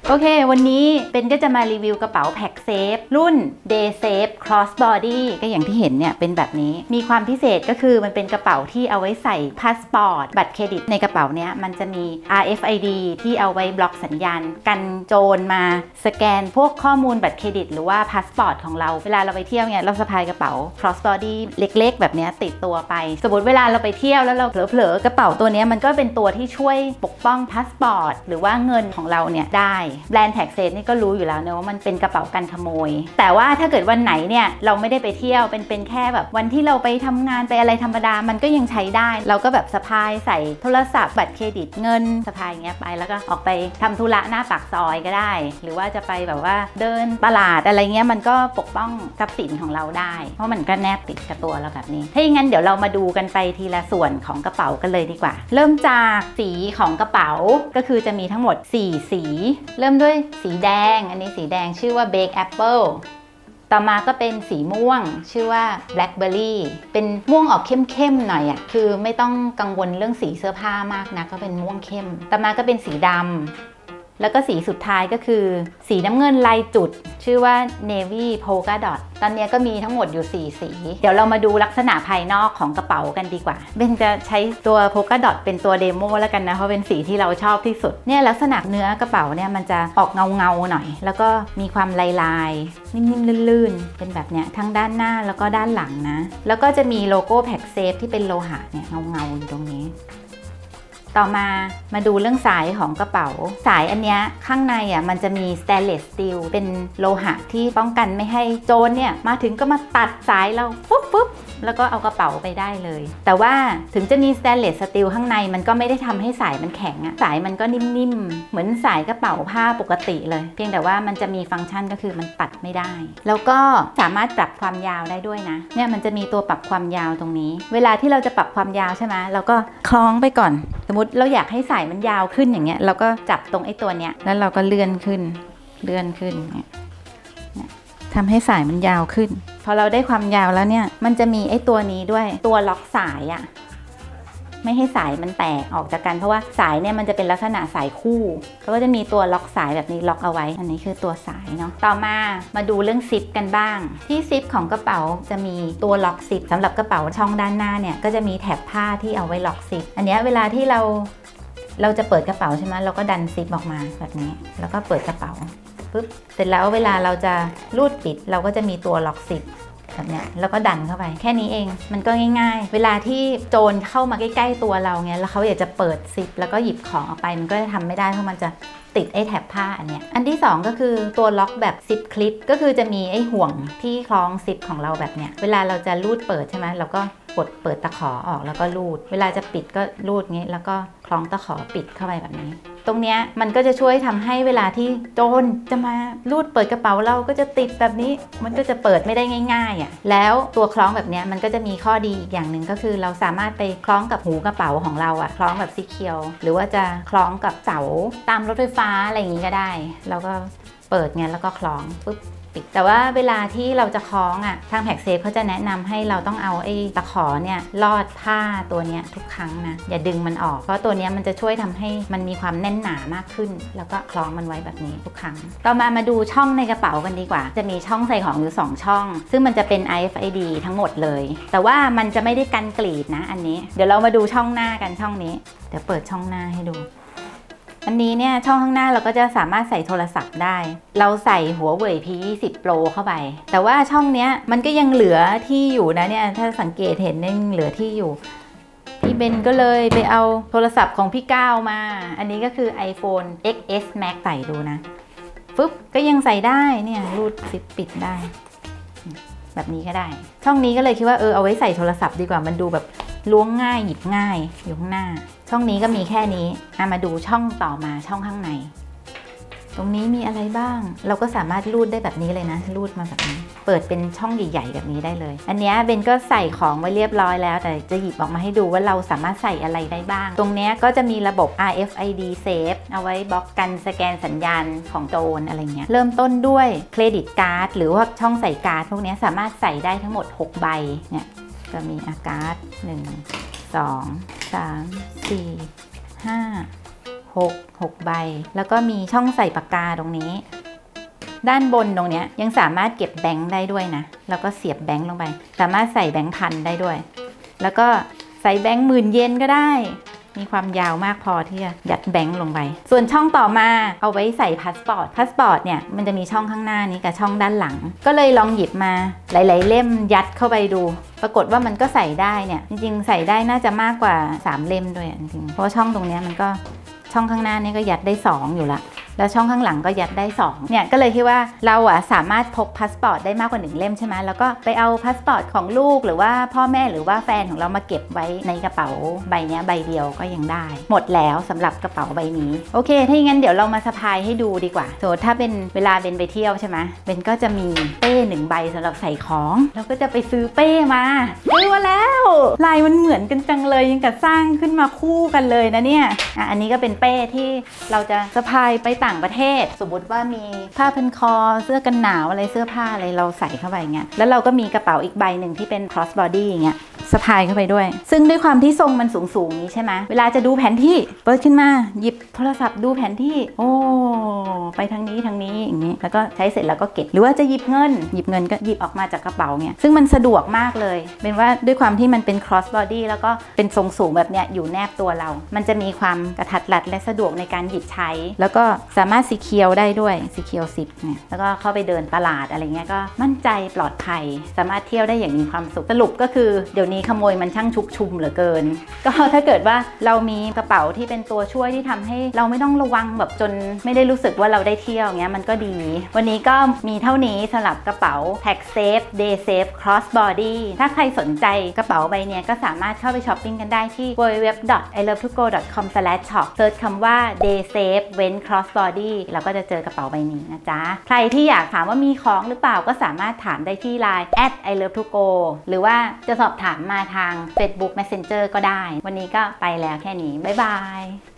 โอเควันนี้เป็นก็จะมารีวิวกระเป๋าแพ็คเซฟรุ่น Day Safe Cross Body ก็อย่างที่เห็นเนี่ยเป็นแบบนี้มีความพิเศษก็คือมันเป็นกระเป๋าที่เอาไว้ใส่พาสปอร์ตบัตรเครดิตในกระเป๋าเนี้ยมันจะมี RFID ที่เอาไว้บล็อกสัญญาณกันโจรมาสแกนพวกข้อมูลบัตรเครดิตหรือว่าพาสปอร์ตของเราเวลาเราไปเที่ยวเนี่ยเราสะพายกระเป๋า Cross Body เล็กๆแบบนี้ติดตัวไปสมมติเวลาเราไปเที่ยวแล้วเราเผลอๆกระเป๋าตัวนี้มันก็เป็นตัวที่ช่วยปกป้องพาสปอร์ตหรือว่าเงินของเราเนี่ยได้แบรนด์แท็กเซฟนี่ก็รู้อยู่แล้วนะว่ามันเป็นกระเป๋ากันขโมยแต่ว่าถ้าเกิดวันไหนเนี่ยเราไม่ได้ไปเที่ยวเป็นแค่แบบวันที่เราไปทำงานไปอะไรธรรมดามันก็ยังใช้ได้เราก็แบบสะพายใส่โทรศัพท์บัตรเครดิตเงินสะพายอย่างเงี้ยไปแล้วก็ออกไปทำธุระหน้าปากซอยก็ได้หรือว่าจะไปแบบว่าเดินตลาดอะไรเงี้ยมันก็ปกป้องทรัพย์สินของเราได้เพราะมันก็แนบติดกับตัวเราแบบนี้ถ้าอย่างนั้นเดี๋ยวเรามาดูกันไปทีละส่วนของกระเป๋ากันเลยดีกว่าเริ่มจากสีของกระเป๋าก็คือจะมีทั้งหมด4สีเริ่มด้วยสีแดงอันนี้สีแดงชื่อว่า Bake Apple ต่อมาก็เป็นสีม่วงชื่อว่า Blackberry เป็นม่วงออกเข้มๆหน่อยอ่ะคือไม่ต้องกังวลเรื่องสีเสื้อผ้ามากนะก็เป็นม่วงเข้มต่อมาก็เป็นสีดำแล้วก็สีสุดท้ายก็คือสีน้ำเงินลายจุดชื่อว่า Navy Polka Dot ตอนนี้ก็มีทั้งหมดอยู่4สีเดี๋ยวเรามาดูลักษณะภายนอกของกระเป๋ากันดีกว่าเบนจะใช้ตัว Polka Dot เป็นตัวเดโมแล้วกันนะเพราะเป็นสีที่เราชอบที่สุดเนี่ยลักษณะเนื้อกระเป๋าเนี่ยมันจะออกเงาหน่อยแล้วก็มีความลายนิ่มๆลื่นๆเป็นแบบเนี้ยทั้งด้านหน้าแล้วก็ด้านหลังนะแล้วก็จะมีโลโก้แพ็กเซฟที่เป็นโลหะเนี่ยเงาอยู่ตรงนี้ต่อมาดูเรื่องสายของกระเป๋าสายอันเนี้ยข้างในอ่ะมันจะมีสเตนเลสสตีลเป็นโลหะที่ป้องกันไม่ให้โจรเนี่ยมาถึงก็มาตัดสายเราปุ๊บแล้วก็เอากระเป๋าไปได้เลยแต่ว่าถึงจะมีสเตนเลสสตีลข้างในมันก็ไม่ได้ทำให้สายมันแข็งอ่ะสายมันก็นิ่มๆเหมือนสายกระเป๋าผ้าปกติเลยเพียงแต่ว่ามันจะมีฟังก์ชันก็คือมันตัดไม่ได้แล้วก็สามารถปรับความยาวได้ด้วยนะเนี่ยมันจะมีตัวปรับความยาวตรงนี้เวลาที่เราจะปรับความยาวใช่ไหมเราก็คล้องไปก่อนสมมติเราอยากให้สายมันยาวขึ้นอย่างเงี้ยเราก็จับตรงไอ้ตัวเนี้ยแล้วเราก็เลื่อนขึ้นเนี่ยทำให้สายมันยาวขึ้นพอเราได้ความยาวแล้วเนี่ยมันจะมีไอ้ตัวนี้ด้วยตัวล็อกสายอะไม่ให้สายมันแตกออกจากกันเพราะว่าสายเนี่ยมันจะเป็นลักษณะสายคู่แล้วก็จะมีตัวล็อกสายแบบนี้ล็อกเอาไว้อันนี้คือตัวสายเนาะต่อมาดูเรื่องซิปกันบ้างที่ซิปของกระเป๋าจะมีตัวล็อกซิปสำหรับกระเป๋าช่องด้านหน้าเนี่ยก็จะมีแถบผ้าที่เอาไว้ล็อกซิปอันนี้เวลาที่เราจะเปิดกระเป๋าใช่ไหมเราก็ดันซิปออกมาแบบนี้แล้วก็เปิดกระเป๋าปุ๊บเสร็จแล้วเวลาเราจะรูดปิดเราก็จะมีตัวล็อกซิปแบบเนี้ยแล้วก็ดันเข้าไปแค่นี้เองมันก็ง่ายๆเวลาที่โจรเข้ามาใกล้ๆตัวเราเงี้ยแล้วเขาอยากจะเปิดซิปแล้วก็หยิบของออกไปมันก็จะทำไม่ได้เพราะมันจะติดไอ้แถบผ้าอันเนี้ยอันที่2ก็คือตัวล็อกแบบซิปคลิปก็คือจะมีไอ้ห่วงที่คล้องซิปของเราแบบเนี้ยเวลาเราจะรูดเปิดใช่ไหมเราก็กดเปิดตะขอออกแล้วก็รูดเวลาจะปิดก็รูดงี้แล้วก็คล้องตะขอปิดเข้าไปแบบนี้ตรงเนี้ยมันก็จะช่วยทำให้เวลาที่โจรจะมารูดเปิดกระเป๋าเราก็จะติดแบบนี้มันก็จะเปิดไม่ได้ง่ายๆอ่ะแล้วตัวคล้องแบบเนี้ยมันก็จะมีข้อดีอีกอย่างหนึ่งก็คือเราสามารถไปคล้องกับหูกระเป๋าของเราอ่ะคล้องแบบซีเคียวหรือว่าจะคล้องกับเสาตามรถไฟฟ้าอะไรอย่างงี้ก็ได้เราก็เปิดเงี้ยแล้วก็คล้องปุ๊บแต่ว่าเวลาที่เราจะคล้องอ่ะทางแพ็กเซฟเขาจะแนะนำให้เราต้องเอาไอ้ตะขอเนี่ยลอดผ้าตัวเนี้ยทุกครั้งนะอย่าดึงมันออกเพราะตัวเนี้ยมันจะช่วยทำให้มันมีความแน่นหนามากขึ้นแล้วก็คล้องมันไว้แบบนี้ทุกครั้งต่อมาดูช่องในกระเป๋ากันดีกว่าจะมีช่องใส่ของอยู่2ช่องซึ่งมันจะเป็น RFID ทั้งหมดเลยแต่ว่ามันจะไม่ได้กันกรีดนะอันนี้เดี๋ยวเรามาดูช่องหน้ากันช่องนี้เดี๋ยวเปิดช่องหน้าให้ดูอันนี้เนี่ยช่องข้างหน้าเราก็จะสามารถใส่โทรศัพท์ได้เราใส่หัวเว่ย P20 Pro เข้าไปแต่ว่าช่องเนี้ยมันก็ยังเหลือที่อยู่นะเนี่ยถ้าสังเกตเห็นยังเหลือที่อยู่พี่เบนก็เลยไปเอาโทรศัพท์ของพี่ก้าวมาอันนี้ก็คือ iPhone XS Max ใส่ดูนะปุ๊บก็ยังใส่ได้เนี่ยรูดซิปปิดได้แบบนี้ก็ได้ช่องนี้ก็เลยคิดว่าเอาไว้ใส่โทรศัพท์ดีกว่ามันดูแบบล้วงง่ายหยิบง่ายอยู่ข้างหน้าช่องนี้ก็มีแค่นี้มาดูช่องต่อมาช่องข้างในตรงนี้มีอะไรบ้างเราก็สามารถรูดได้แบบนี้เลยนะรูดมาแบบนี้เปิดเป็นช่องใหญ่ๆแบบนี้ได้เลยอันนี้เบนก็ใส่ของไว้เรียบร้อยแล้วแต่จะหยิบออกมาให้ดูว่าเราสามารถใส่อะไรได้บ้างตรงนี้ก็จะมีระบบ RFID Safe เอาไว้บล็อกกันสแกนสัญญาณของโจรอะไรเงี้ยเริ่มต้นด้วยเครดิตการ์ดหรือว่าช่องใส่การ์ดพวกนี้สามารถใส่ได้ทั้งหมด6ใบเนี่ยก็มีการ์ด1 2 3 4 5 6ใบแล้วก็มีช่องใส่ปากกาตรงนี้ด้านบนตรงนี้ยังสามารถเก็บแบงค์ได้ด้วยนะแล้วก็เสียบแบงค์ลงไปสามารถใส่แบงค์พันได้ด้วยแล้วก็ใส่แบงค์10,000 เยนก็ได้มีความยาวมากพอที่จะยัดแบงค์ลงไปส่วนช่องต่อมาเอาไว้ใส่พาสปอร์ตเนี่ยมันจะมีช่องข้างหน้านี้กับช่องด้านหลังก็เลยลองหยิบมาหลายๆเล่มยัดเข้าไปดูปรากฏว่ามันก็ใส่ได้เนี่ยจริงๆใส่ได้น่าจะมากกว่า3เล่มด้วยจริงๆเพราะช่องตรงนี้มันก็ช่องข้างหน้านี่ก็ยัดได้2อยู่ละแล้วช่องข้างหลังก็ยัดได้2เนี่ยก็เลยคิดว่าเราสามารถพกพาสปอร์ตได้มากกว่า1เล่มใช่ไหมแล้วก็ไปเอาพาสปอร์ตของลูกหรือว่าพ่อแม่หรือว่าแฟนของเรามาเก็บไว้ในกระเป๋าใบนี้ใบเดียวก็ยังได้หมดแล้วสำหรับกระเป๋าใบนี้โอเคถ้าอย่างนั้นเดี๋ยวเรามาสะพายให้ดูดีกว่าสมมติถ้าเป็นเวลาเบนไปเที่ยวใช่ไหมเบนก็จะมีเป้1ใบสำหรับใส่ของแล้วก็จะไปซื้อเป้มาแล้วลายมันเหมือนกันจังเลยยังกับสร้างขึ้นมาคู่กันเลยนะเนี่ยอันนี้ก็เป็นเป้ที่เราจะสะพายไปต่างประเทศสมมติว่ามีผ้าพันคอเสื้อกันหนาวอะไรเสื้อผ้าอะไรเราใส่เข้าไปเงี้ยแล้วเราก็มีกระเป๋าอีกใบหนึ่งที่เป็น cross body อย่างเงี้ยสะพายเข้าไปด้วยซึ่งด้วยความที่ทรงมันสูงนี้ใช่ไหมเวลาจะดูแผนที่เปิดขึ้นมาหยิบโทรศัพท์ดูแผนที่โอ้ไปทางนี้อย่างนี้แล้วก็ใช้เสร็จแล้วก็เก็บหรือว่าจะหยิบเงินก็หยิบออกมาจากกระเป๋าเงี้ยซึ่งมันสะดวกมากเลยเป็นว่าด้วยความที่มันเป็น cross body แล้วก็เป็นทรงสูงแบบเนี้ยอยู่แนบตัวเรามันจะมีความกระทัดรัดและสะดวกในการหยิบใช้แล้วก็สามารถsecureได้ด้วยsecure zip เนี่ยแล้วก็เข้าไปเดินตลาดอะไรเงี้ยก็มั่นใจปลอดภัยสามารถเที่ยวได้อย่างมีความสุขสรุปก็คือเดี๋ยวนี้ขโมยมันช่างชุกชุมเหลือเกินก็ถ้าเกิดว่าเรามีกระเป๋าที่เป็นตัวช่วยที่ทำให้เราไม่ต้องระวังแบบจนไม่ได้รู้สึกว่าเราได้เที่ยวเงี้ยมันก็ดีวันนี้ก็มีเท่านี้สำหรับกระเป๋า Pack Safe Day Safe Cross Body ถ้าใครสนใจกระเป๋าใบเนี้ยก็สามารถเข้าไปช้อปปิ้งกันได้ที่ www.ilovetogo.com/shop เซิร์ชคำว่า Day Safe เว้น Cross Body แล้วก็จะเจอกระเป๋าใบนี้นะจ๊ะใครที่อยากถามว่ามีของหรือเปล่าก็สามารถถามได้ที่ Line @ilovetogo หรือว่าจะสอบถามมาทาง Facebook Messenger ก็ได้วันนี้ก็ไปแล้วแค่นี้บ๊ายบาย